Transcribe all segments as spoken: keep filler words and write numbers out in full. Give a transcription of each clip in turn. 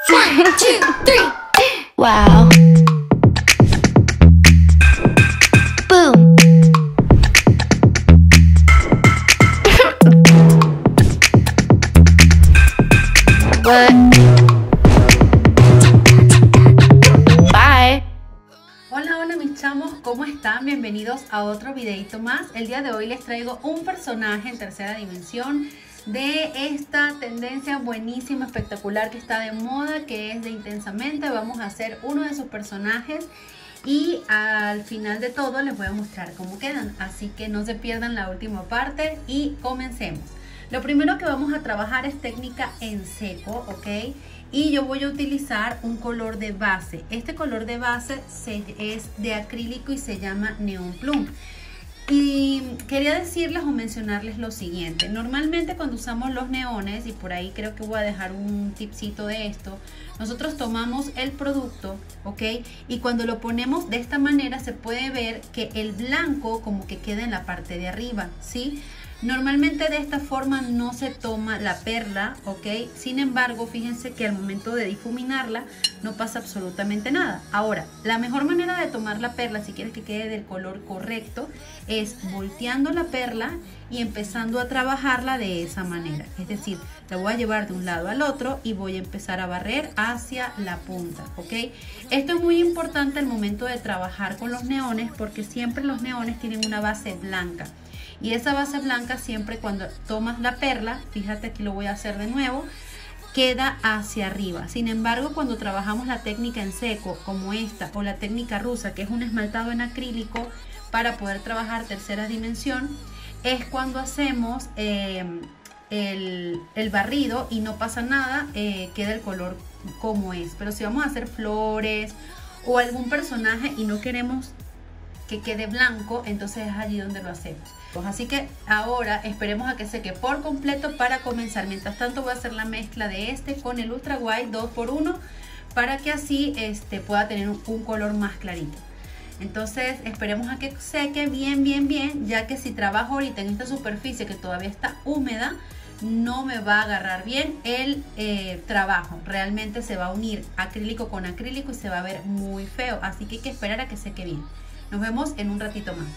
One, two, three. Wow. Boom. What? Bye. Hola, hola mis chamos, ¿cómo están? Bienvenidos a otro videito más. El día de hoy les traigo un personaje en tercera dimensión de esta tendencia buenísima, espectacular que está de moda, que es de Intensamente. Vamos a hacer uno de sus personajes y al final de todo les voy a mostrar cómo quedan, así que no se pierdan la última parte y comencemos. Lo primero que vamos a trabajar es técnica en seco, ¿ok? Y yo voy a utilizar un color de base. Este color de base se, es de acrílico y se llama Neon Plum. Y quería decirles o mencionarles lo siguiente. Normalmente cuando usamos los neones, y por ahí creo que voy a dejar un tipcito de esto, nosotros tomamos el producto, ¿ok? Y cuando lo ponemos de esta manera se puede ver que el blanco como que queda en la parte de arriba, ¿sí? Normalmente de esta forma no se toma la perla, ¿ok? Sin embargo, fíjense que al momento de difuminarla no pasa absolutamente nada. Ahora, la mejor manera de tomar la perla, si quieres que quede del color correcto, es volteando la perla y empezando a trabajarla de esa manera. Es decir, la voy a llevar de un lado al otro y voy a empezar a barrer hacia la punta, ¿ok? Esto es muy importante al momento de trabajar con los neones porque siempre los neones tienen una base blanca. Y esa base blanca siempre cuando tomas la perla, fíjate aquí lo voy a hacer de nuevo, queda hacia arriba. Sin embargo, cuando trabajamos la técnica en seco como esta o la técnica rusa, que es un esmaltado en acrílico para poder trabajar tercera dimensión, es cuando hacemos eh, el, el barrido y no pasa nada, eh, queda el color como es. Pero si vamos a hacer flores o algún personaje y no queremos que quede blanco, entonces es allí donde lo hacemos. Así que ahora esperemos a que seque por completo para comenzar. Mientras tanto voy a hacer la mezcla de este con el Ultra White dos por uno para que así este, pueda tener un, un color más clarito. Entonces esperemos a que seque bien, bien, bien, ya que si trabajo ahorita en esta superficie que todavía está húmeda, no me va a agarrar bien el eh, trabajo. Realmente se va a unir acrílico con acrílico y se va a ver muy feo. Así que hay que esperar a que seque bien. Nos vemos en un ratito más.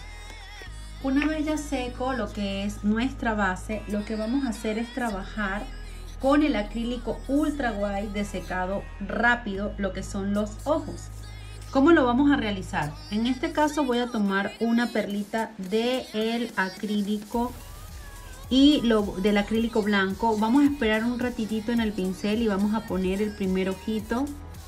Una vez ya seco lo que es nuestra base, lo que vamos a hacer es trabajar con el acrílico Ultra White de secado rápido lo que son los ojos. ¿Cómo lo vamos a realizar? En este caso voy a tomar una perlita del acrílico y lo del acrílico blanco. Vamos a esperar un ratitito en el pincel y vamos a poner el primer ojito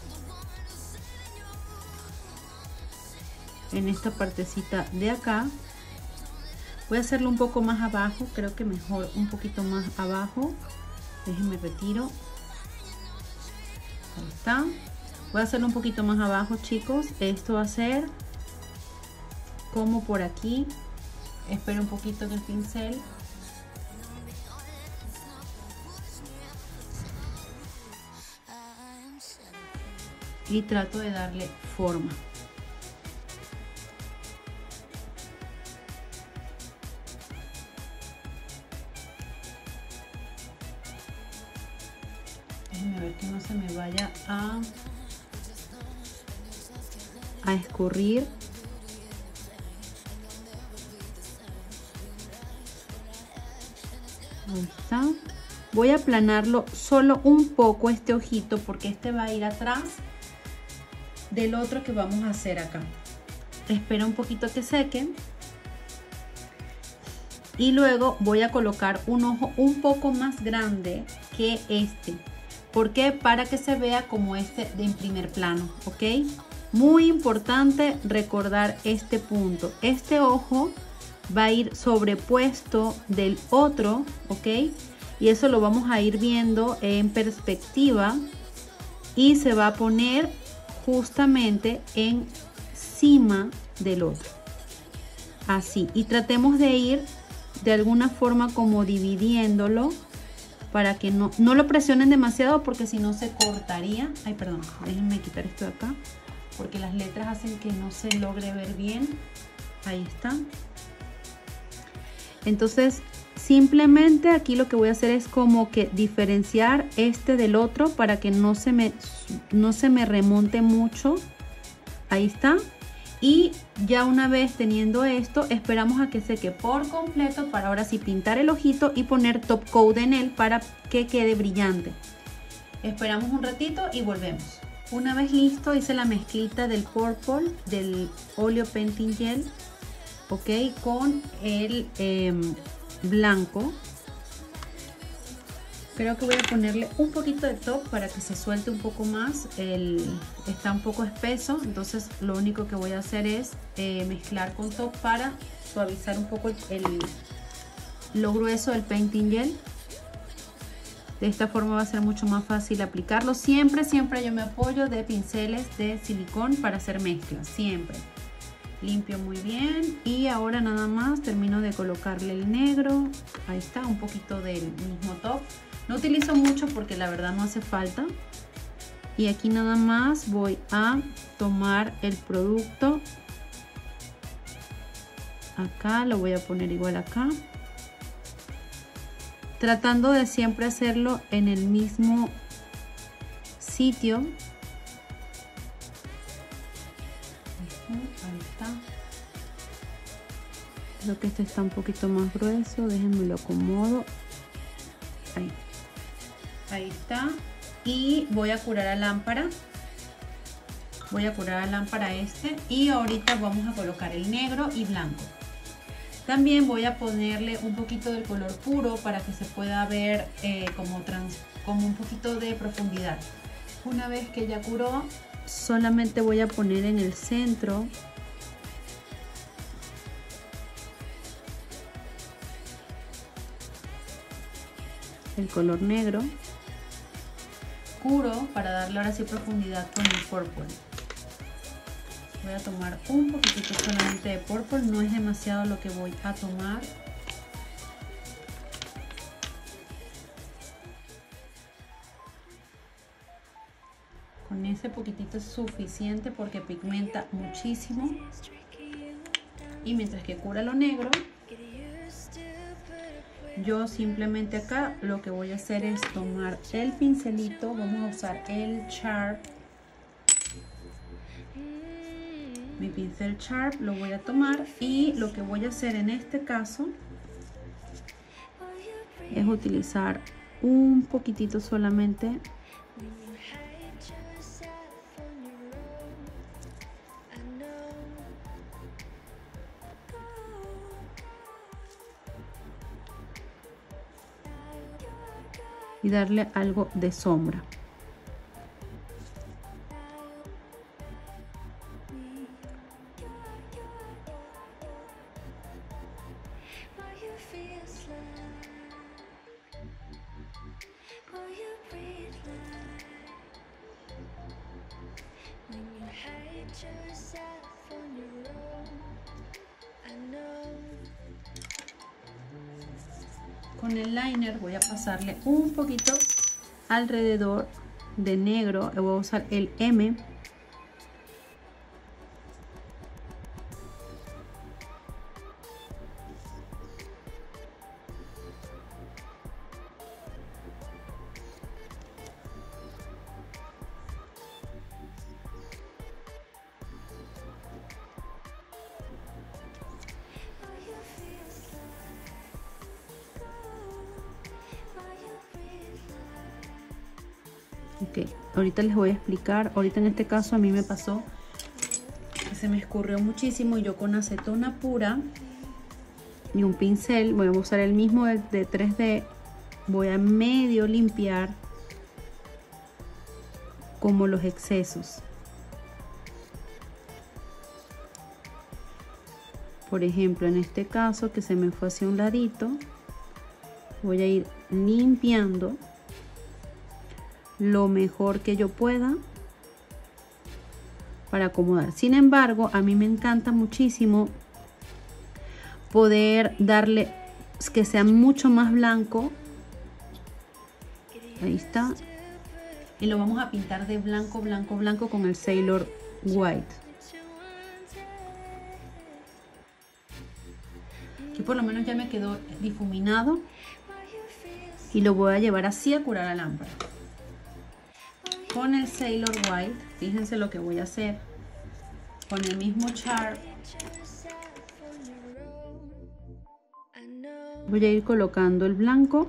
en esta partecita de acá. Voy a hacerlo un poco más abajo, creo que mejor un poquito más abajo. Déjenme retiro. Ahí está. Voy a hacerlo un poquito más abajo, chicos. Esto va a ser como por aquí. Espero un poquito en el pincel. Y trato de darle forma. Déjenme ver que no se me vaya a, a escurrir. Ahí está. Voy a aplanarlo solo un poco este ojito porque este va a ir atrás del otro que vamos a hacer acá. Espera un poquito que seque. Y luego voy a colocar un ojo un poco más grande que este. ¿Por qué? Para que se vea como este de en primer plano, ¿ok? Muy importante recordar este punto. Este ojo va a ir sobrepuesto del otro, ¿ok? Y eso lo vamos a ir viendo en perspectiva y se va a poner justamente encima del otro. Así. Y tratemos de ir de alguna forma como dividiéndolo para que no, no lo presionen demasiado porque si no se cortaría. Ay, perdón, déjenme quitar esto de acá porque las letras hacen que no se logre ver bien. Ahí está. Entonces simplemente aquí lo que voy a hacer es como que diferenciar este del otro para que no se me, no se me remonte mucho. Ahí está. Y ya una vez teniendo esto, esperamos a que seque por completo para ahora sí pintar el ojito y poner top coat en él para que quede brillante. Esperamos un ratito y volvemos. Una vez listo, hice la mezclita del purple, del óleo painting gel, ok, con el eh, blanco. Creo que voy a ponerle un poquito de top para que se suelte un poco más. El, está un poco espeso, entonces lo único que voy a hacer es eh, mezclar con top para suavizar un poco el, el, lo grueso del painting gel. De esta forma va a ser mucho más fácil aplicarlo. Siempre, siempre yo me apoyo de pinceles de silicón para hacer mezclas, siempre. Limpio muy bien y ahora nada más termino de colocarle el negro. Ahí está, un poquito del mismo top. No utilizo mucho porque la verdad no hace falta. Y aquí nada más voy a tomar el producto. Acá lo voy a poner igual acá. Tratando de siempre hacerlo en el mismo sitio. Ahí está. Creo que este está un poquito más grueso. Déjenme lo acomodo. Ahí. Ahí está. Y voy a curar a lámpara. Voy a curar a lámpara este. Y ahorita vamos a colocar el negro y blanco. También voy a ponerle un poquito del color puro para que se pueda ver eh, como, trans, como un poquito de profundidad. Una vez que ya curó, solamente voy a poner en el centro el color negro. Curo para darle ahora sí profundidad con el purple. Voy a tomar un poquitito solamente de purple, no es demasiado lo que voy a tomar. Con ese poquitito es suficiente porque pigmenta muchísimo. Y mientras que cura lo negro, yo simplemente acá lo que voy a hacer es tomar el pincelito, vamos a usar el Sharp. Mi pincel Sharp lo voy a tomar y lo que voy a hacer en este caso es utilizar un poquitito solamente y darle algo de sombra. Con el liner voy a pasarle un poquito alrededor de negro. Voy a usar el M. Ok, ahorita les voy a explicar. Ahorita en este caso a mí me pasó que se me escurrió muchísimo y yo con acetona pura y un pincel, voy a usar el mismo de, de tres D, voy a medio limpiar como los excesos. Por ejemplo, en este caso que se me fue hacia un ladito, voy a ir limpiando lo mejor que yo pueda para acomodar. Sin embargo, a mí me encanta muchísimo poder darle que sea mucho más blanco. Ahí está. Y lo vamos a pintar de blanco, blanco, blanco con el Sailor White. Aquí por lo menos ya me quedó difuminado. Y lo voy a llevar así a curar la lámpara. Con el Sailor White, fíjense lo que voy a hacer. Con el mismo char voy a ir colocando el blanco.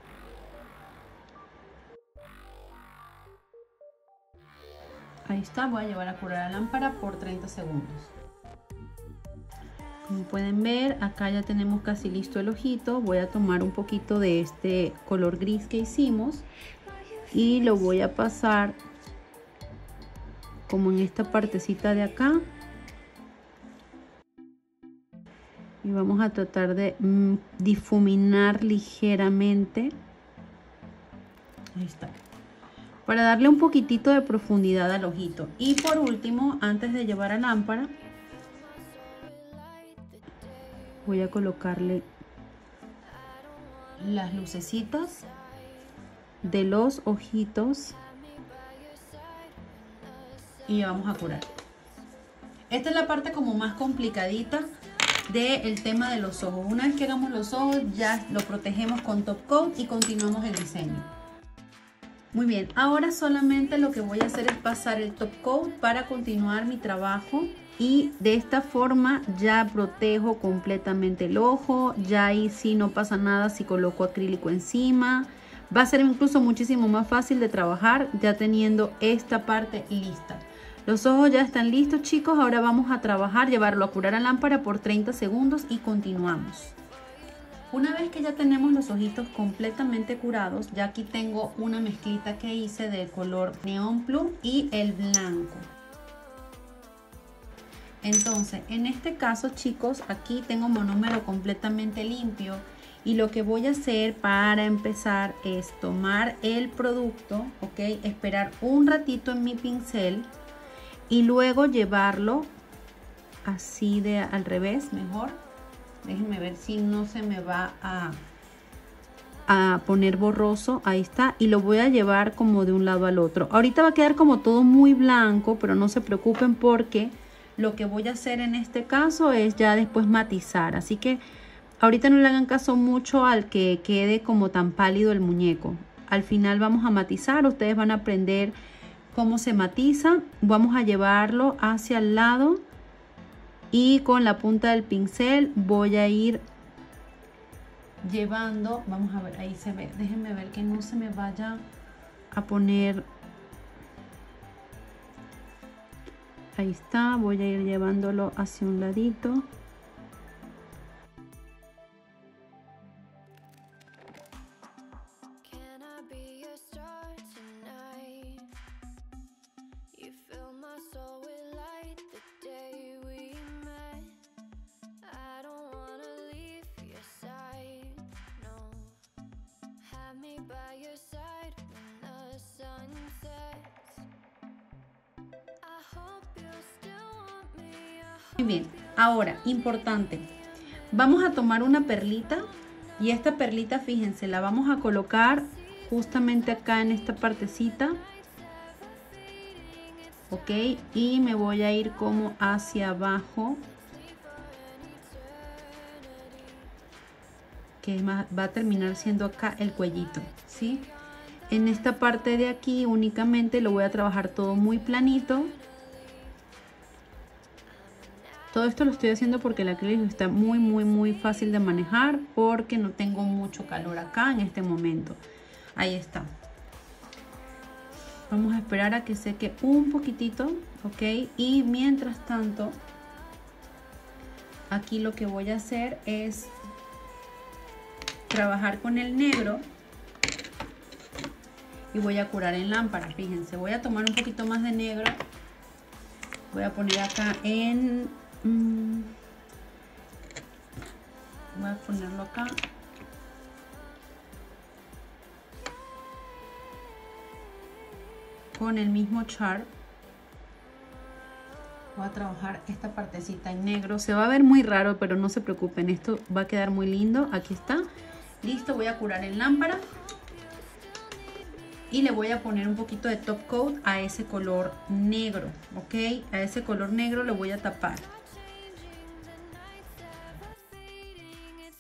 Ahí está, voy a llevar a curar la lámpara por treinta segundos. Como pueden ver, acá ya tenemos casi listo el ojito. Voy a tomar un poquito de este color gris que hicimos y lo voy a pasar como en esta partecita de acá. Y vamos a tratar de mm, difuminar ligeramente. Ahí está. Para darle un poquitito de profundidad al ojito. Y por último, antes de llevar a lámpara, voy a colocarle las lucecitas de los ojitos y vamos a curar. Esta es la parte como más complicadita del tema de los ojos. Una vez que hagamos los ojos, ya lo protegemos con top coat y continuamos el diseño. Muy bien, ahora solamente lo que voy a hacer es pasar el top coat para continuar mi trabajo. Y de esta forma ya protejo completamente el ojo. Ya ahí sí no pasa nada si coloco acrílico encima. Va a ser incluso muchísimo más fácil de trabajar ya teniendo esta parte lista. Los ojos ya están listos, chicos. Ahora vamos a trabajar, llevarlo a curar a lámpara por treinta segundos y continuamos. Una vez que ya tenemos los ojitos completamente curados, ya aquí tengo una mezclita que hice del color Neon Plum y el blanco. Entonces, en este caso, chicos, aquí tengo monómero completamente limpio y lo que voy a hacer para empezar es tomar el producto, ok, esperar un ratito en mi pincel y luego llevarlo así de al revés, mejor. Déjenme ver si no se me va a, a poner borroso. Ahí está. Y lo voy a llevar como de un lado al otro. Ahorita va a quedar como todo muy blanco, pero no se preocupen porque lo que voy a hacer en este caso es ya después matizar. Así que ahorita no le hagan caso mucho al que quede como tan pálido el muñeco. Al final vamos a matizar. Ustedes van a aprender cómo se matiza. Vamos a llevarlo hacia el lado. Y con la punta del pincel voy a ir llevando, vamos a ver, ahí se ve, déjenme ver que no se me vaya a poner, ahí está, voy a ir llevándolo hacia un ladito. Muy bien, ahora, importante, vamos a tomar una perlita y esta perlita, fíjense, la vamos a colocar justamente acá en esta partecita, ok, y me voy a ir como hacia abajo, que va a terminar siendo acá el cuellito, ¿sí? En esta parte de aquí únicamente lo voy a trabajar todo muy planito. Todo esto lo estoy haciendo porque el acrílico está muy, muy, muy fácil de manejar porque no tengo mucho calor acá en este momento. Ahí está. Vamos a esperar a que seque un poquitito, ¿ok? Y mientras tanto, aquí lo que voy a hacer es trabajar con el negro y voy a curar en lámpara. Fíjense, voy a tomar un poquito más de negro. Voy a poner acá en... Mm, voy a ponerlo acá. Con el mismo char. Voy a trabajar esta partecita en negro. Se va a ver muy raro, pero no se preocupen. Esto va a quedar muy lindo. Aquí está. Listo, voy a curar en lámpara. Y le voy a poner un poquito de top coat a ese color negro. Ok, a ese color negro le voy a tapar.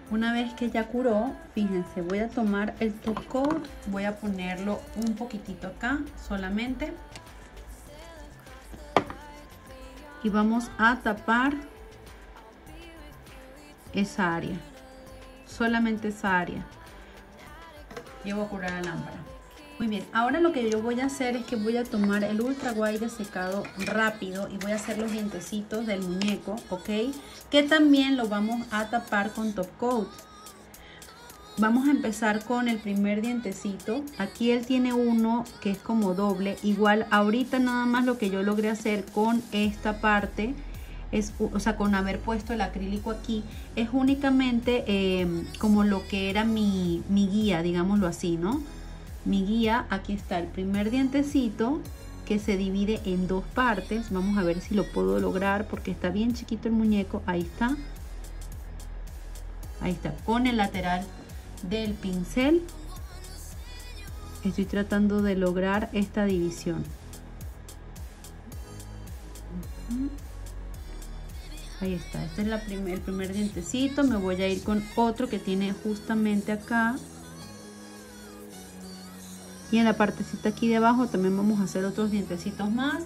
Una vez que ya curó, fíjense, voy a tomar el top coat, voy a ponerlo un poquitito acá solamente. Y vamos a tapar esa área, solamente esa área. Yo voy a curar la lámpara. Muy bien, ahora lo que yo voy a hacer es que voy a tomar el Ultra White de secado rápido y voy a hacer los dientecitos del muñeco, ¿ok? Que también lo vamos a tapar con top coat. Vamos a empezar con el primer dientecito. Aquí él tiene uno que es como doble. Igual ahorita nada más lo que yo logré hacer con esta parte es, o sea, con haber puesto el acrílico aquí, es únicamente eh, como lo que era mi, mi guía, digámoslo así, ¿no? Mi guía, aquí está el primer dientecito que se divide en dos partes. Vamos a ver si lo puedo lograr porque está bien chiquito el muñeco. Ahí está. Ahí está, con el lateral del pincel. Estoy tratando de lograr esta división. Ahí está, este es la prim- el primer dientecito. Me voy a ir con otro que tiene justamente acá. Y en la partecita aquí de abajo también vamos a hacer otros dientecitos más.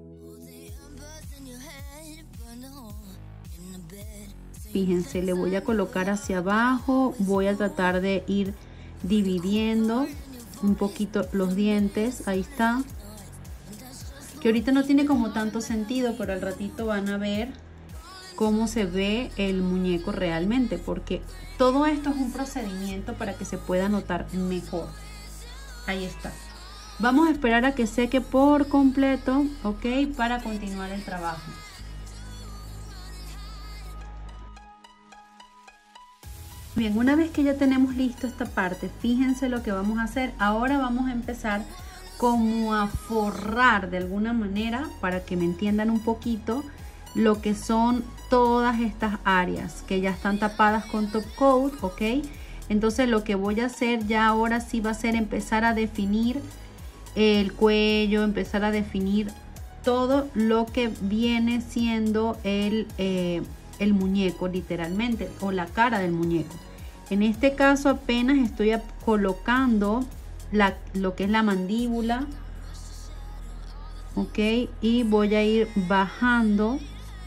Fíjense, le voy a colocar hacia abajo. Voy a tratar de ir dividiendo un poquito los dientes. Ahí está. Que ahorita no tiene como tanto sentido, pero al ratito van a ver cómo se ve el muñeco realmente. Porque todo esto es un procedimiento para que se pueda notar mejor. Ahí está. Vamos a esperar a que seque por completo, ok, para continuar el trabajo. Bien, una vez que ya tenemos listo esta parte, fíjense lo que vamos a hacer. Ahora vamos a empezar como a forrar de alguna manera, para que me entiendan un poquito, lo que son todas estas áreas que ya están tapadas con top coat, ok. Entonces lo que voy a hacer ya ahora sí va a ser empezar a definir el cuello, empezar a definir todo lo que viene siendo el, eh, el muñeco literalmente, o la cara del muñeco. En este caso apenas estoy colocando la, lo que es la mandíbula, ok, y voy a ir bajando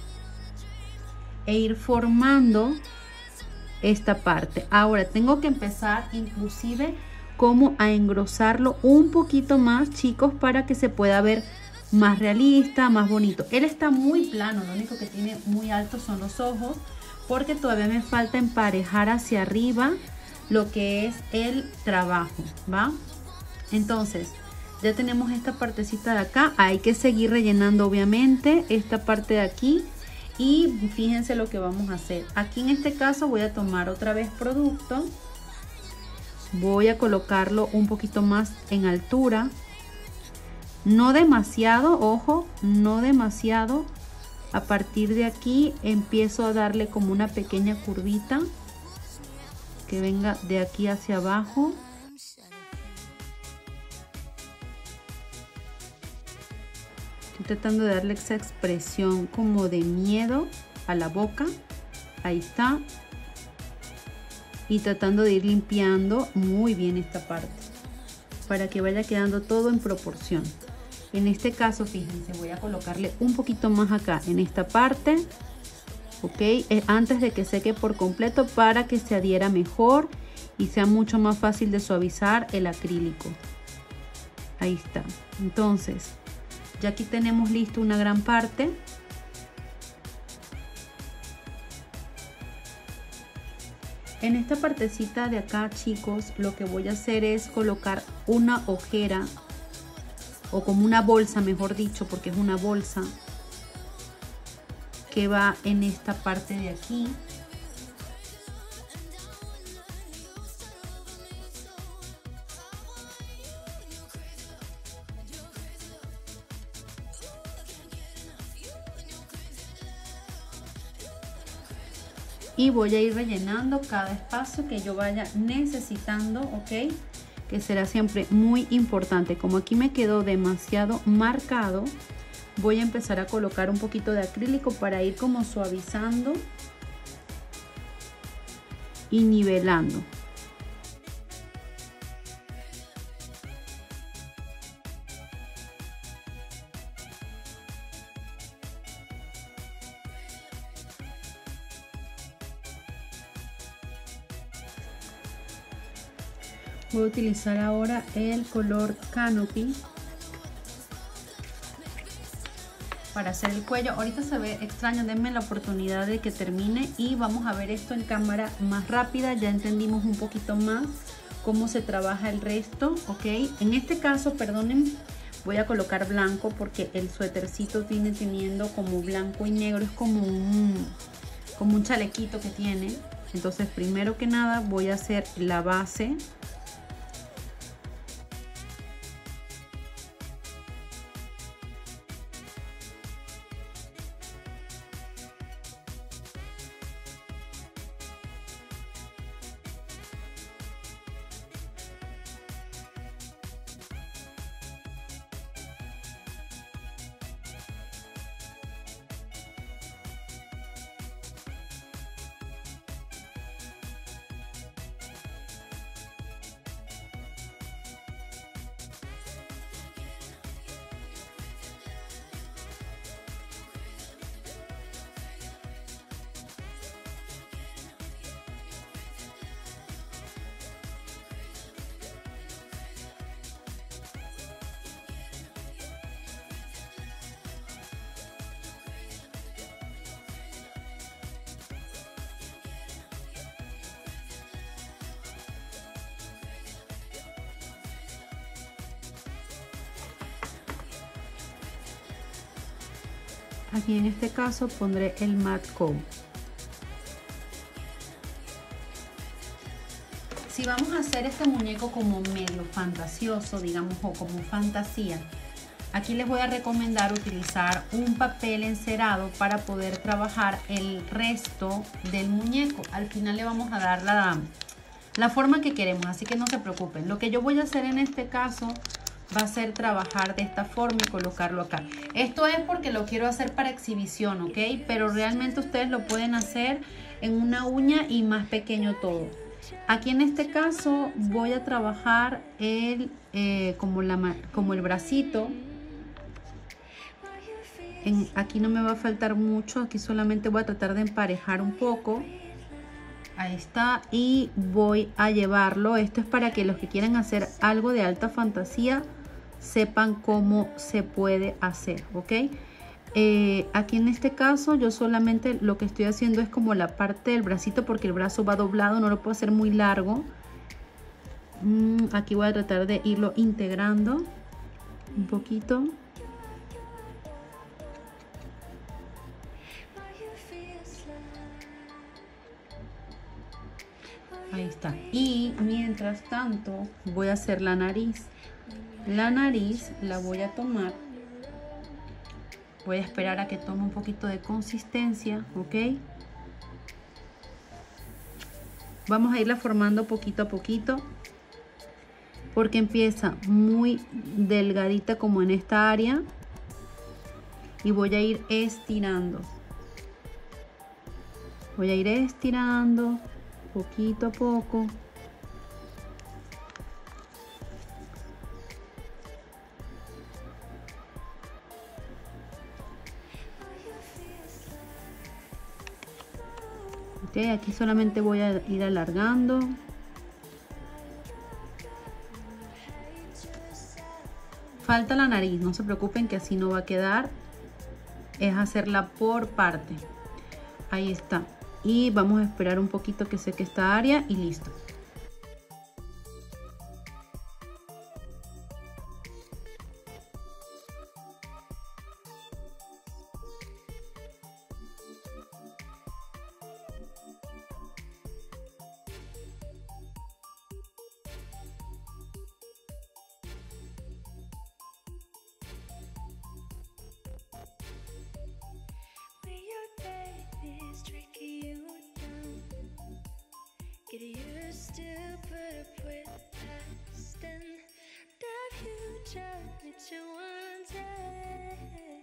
e ir formando esta parte. Ahora tengo que empezar inclusive como a engrosarlo un poquito más, chicos, para que se pueda ver más realista, más bonito. Él está muy plano, lo único que tiene muy alto son los ojos, porque todavía me falta emparejar hacia arriba lo que es el trabajo, ¿va? Entonces ya tenemos esta partecita de acá. Hay que seguir rellenando obviamente esta parte de aquí. Y fíjense lo que vamos a hacer. Aquí en este caso voy a tomar otra vez producto. Voy a colocarlo un poquito más en altura. No demasiado, ojo, no demasiado. A partir de aquí empiezo a darle como una pequeña curvita que venga de aquí hacia abajo. Estoy tratando de darle esa expresión como de miedo a la boca. Ahí está. Y tratando de ir limpiando muy bien esta parte para que vaya quedando todo en proporción. En este caso, fíjense, voy a colocarle un poquito más acá en esta parte, ok, antes de que seque por completo, para que se adhiera mejor y sea mucho más fácil de suavizar el acrílico. Ahí está. Entonces ya aquí tenemos listo una gran parte. En esta partecita de acá, chicos, lo que voy a hacer es colocar una ojera, o como una bolsa, mejor dicho, porque es una bolsa que va en esta parte de aquí. Y voy a ir rellenando cada espacio que yo vaya necesitando, ok, que será siempre muy importante. Como aquí me quedó demasiado marcado, voy a empezar a colocar un poquito de acrílico para ir como suavizando y nivelando. Voy a utilizar ahora el color Canopy para hacer el cuello. Ahorita se ve extraño, denme la oportunidad de que termine y vamos a ver esto en cámara más rápida. Ya entendimos un poquito más cómo se trabaja el resto, ok. En este caso, perdonen, voy a colocar blanco porque el suétercito viene teniendo como blanco y negro, es como un, como un chalequito que tiene. Entonces, primero que nada voy a hacer la base. Aquí en este caso pondré el matte coat. Si vamos a hacer este muñeco como medio fantasioso, digamos, o como fantasía, aquí les voy a recomendar utilizar un papel encerado para poder trabajar el resto del muñeco. Al final le vamos a dar la, la forma que queremos, así que no se preocupen. Lo que yo voy a hacer en este caso va a ser trabajar de esta forma y colocarlo acá. Esto es porque lo quiero hacer para exhibición, ¿ok? Pero realmente ustedes lo pueden hacer en una uña y más pequeño todo. Aquí en este caso voy a trabajar el, eh, como, la, como el bracito. En, aquí no me va a faltar mucho, aquí solamente voy a tratar de emparejar un poco. Ahí está, y voy a llevarlo. Esto es para que los que quieran hacer algo de alta fantasía sepan cómo se puede hacer, ¿ok? Eh, aquí en este caso yo solamente lo que estoy haciendo es como la parte del bracito porque el brazo va doblado, no lo puedo hacer muy largo. Mm, aquí voy a tratar de irlo integrando un poquito. Ahí está. Y mientras tanto voy a hacer la nariz. La nariz la voy a tomar. Voy a esperar a que tome un poquito de consistencia, ¿ok? Vamos a irla formando poquito a poquito. Porque empieza muy delgadita como en esta área. Y voy a ir estirando. Voy a ir estirando poquito a poco. Okay, aquí solamente voy a ir alargando. Falta la nariz, no se preocupen que así no va a quedar. Es hacerla por parte. Ahí está. Y vamos a esperar un poquito que seque esta área y listo. Get used to put up with less than dive you gently to one day.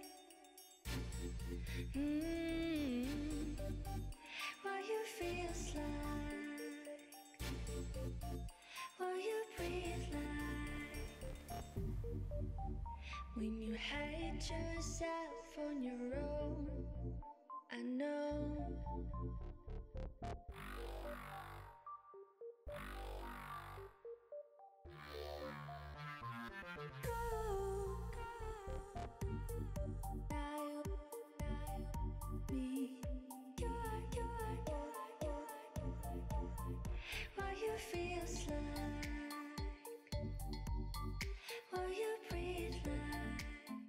Mm. While you feel slide. hate yourself on your own. I know. What you feels like, what you breathe like.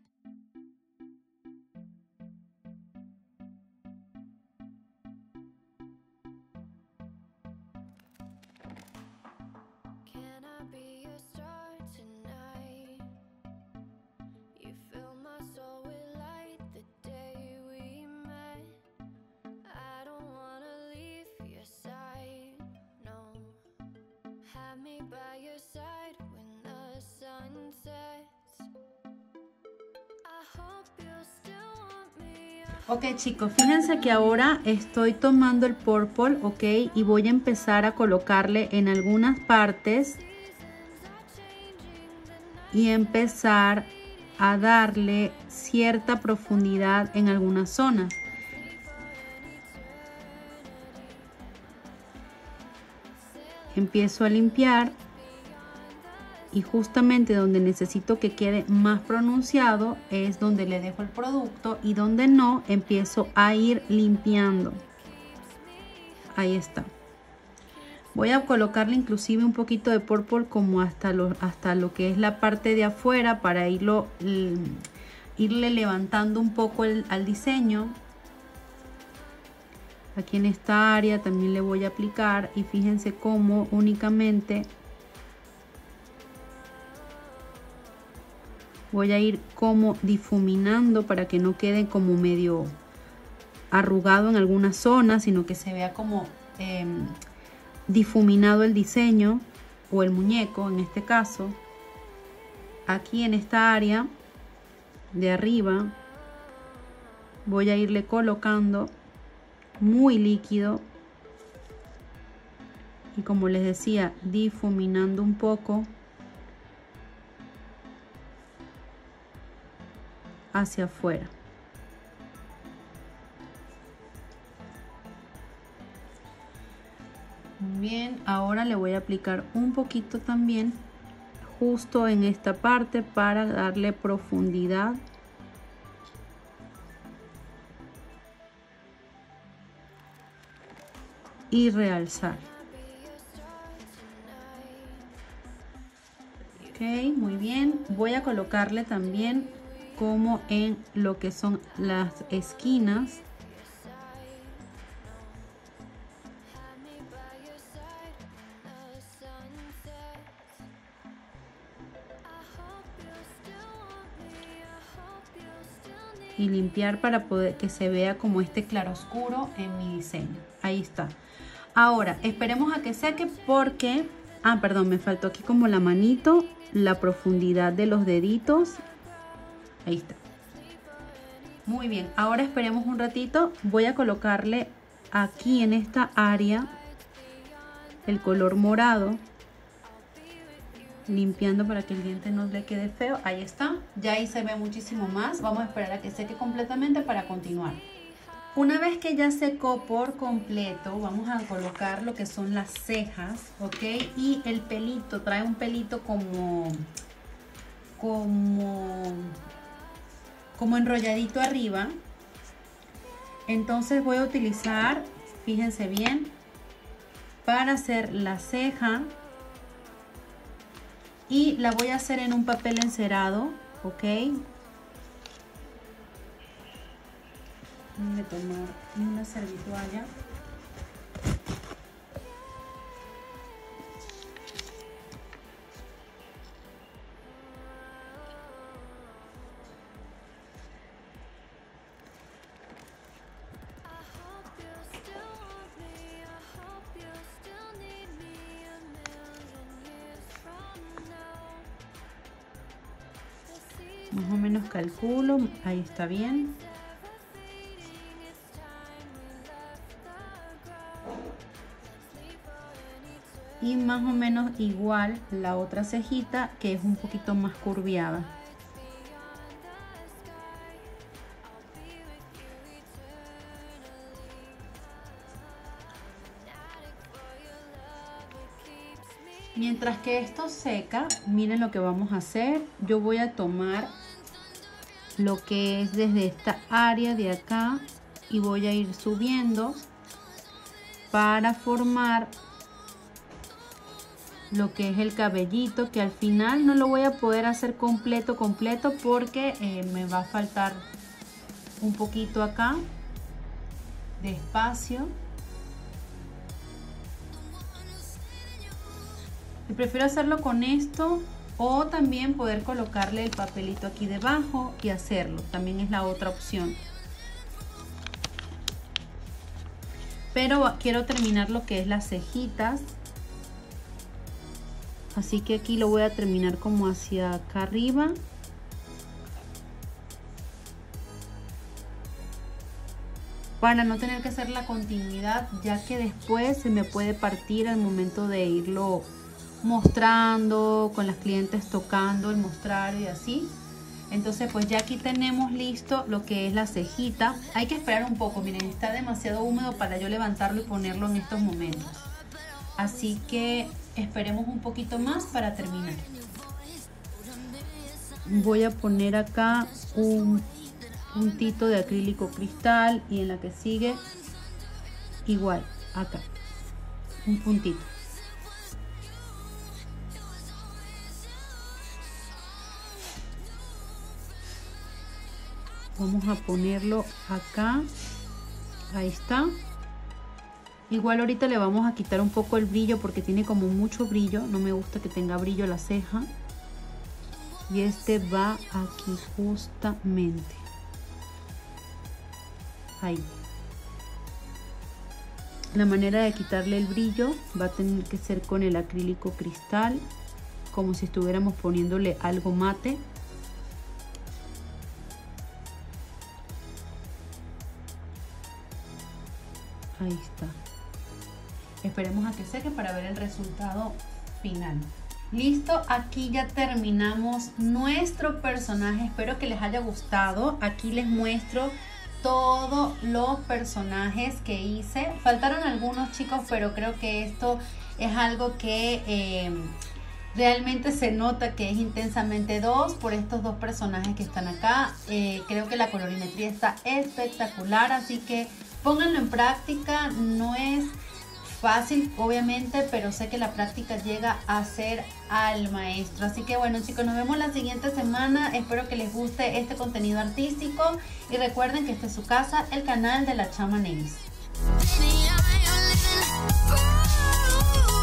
Can I be your star tonight? You fill my soul with light the day we met. I don't wanna leave your side, no. Have me by your side when the sun sets. I hope you still want me. Ok chicos, fíjense que ahora estoy tomando el purple, ok, y voy a empezar a colocarle en algunas partes y empezar a darle cierta profundidad en algunas zonas. Empiezo a limpiar y justamente donde necesito que quede más pronunciado es donde le dejo el producto, y donde no, empiezo a ir limpiando. Ahí está. Voy a colocarle inclusive un poquito de purple como hasta lo, hasta lo que es la parte de afuera, para irlo, irle levantando un poco el, al diseño. Aquí en esta área también le voy a aplicar, y fíjense cómo únicamente voy a ir como difuminando para que no quede como medio arrugado en algunas zonas, sino que se vea como eh, difuminado el diseño o el muñeco en este caso. Aquí en esta área de arriba voy a irle colocando muy líquido y, como les decía, difuminando un poco hacia afuera. Bien, ahora le voy a aplicar un poquito también justo en esta parte para darle profundidad. Y realzar. Ok, muy bien. Voy a colocarle también como en lo que son las esquinas. Y limpiar para poder que se vea como este claroscuro en mi diseño. Ahí está. Ahora esperemos a que seque porque, ah, perdón, me faltó aquí como la manito, la profundidad de los deditos. Ahí está. Muy bien, ahora esperemos un ratito. Voy a colocarle aquí en esta área el color morado, limpiando para que el diente no le quede feo. Ahí está, ya ahí se ve muchísimo más. Vamos a esperar a que seque completamente para continuar. Una vez que ya secó por completo, vamos a colocar lo que son las cejas, ¿ok? Y el pelito, trae un pelito como, como, como enrolladito arriba. Entonces voy a utilizar, fíjense bien, para hacer la ceja. Y la voy a hacer en un papel encerado, ¿ok? Voy a tomar una servitoalla. Más o menos calculo, ahí está bien. Y más o menos igual la otra cejita, que es un poquito más curviada. Mientras que esto seca, miren lo que vamos a hacer. Yo voy a tomar lo que es desde esta área de acá y voy a ir subiendo para formar lo que es el cabellito, que al final no lo voy a poder hacer completo completo porque eh, me va a faltar un poquito acá de espacio. Y prefiero hacerlo con esto o también poder colocarle el papelito aquí debajo y hacerlo, también es la otra opción. Pero quiero terminar lo que es las cejitas. Así que aquí lo voy a terminar como hacia acá arriba. Para no tener que hacer la continuidad, ya que después se me puede partir al momento de irlo mostrando, con las clientes tocando el mostrario y así. Entonces pues ya aquí tenemos listo lo que es la cejita. Hay que esperar un poco, miren, está demasiado húmedo para yo levantarlo y ponerlo en estos momentos. Así que esperemos un poquito más para terminar. Voy a poner acá un puntito de acrílico cristal y en la que sigue igual, acá, un puntito. Vamos a ponerlo acá, ahí está. Igual ahorita le vamos a quitar un poco el brillo porque tiene como mucho brillo, no me gusta que tenga brillo la ceja. Y este va aquí justamente, ahí. La manera de quitarle el brillo va a tener que ser con el acrílico cristal, como si estuviéramos poniéndole algo mate. Ahí está. Esperemos a que seque para ver el resultado final. Listo, aquí ya terminamos nuestro personaje. Espero que les haya gustado. Aquí les muestro todos los personajes que hice. Faltaron algunos, chicos, pero creo que esto es algo que eh, realmente se nota que es Intensamente dos por estos dos personajes que están acá. Eh, creo que la colorimetría está espectacular, así que pónganlo en práctica. No es fácil, obviamente, pero sé que la práctica llega a ser al maestro. Así que bueno, chicos, nos vemos la siguiente semana. Espero que les guste este contenido artístico y recuerden que esta es su casa, el canal de La Chama Nails.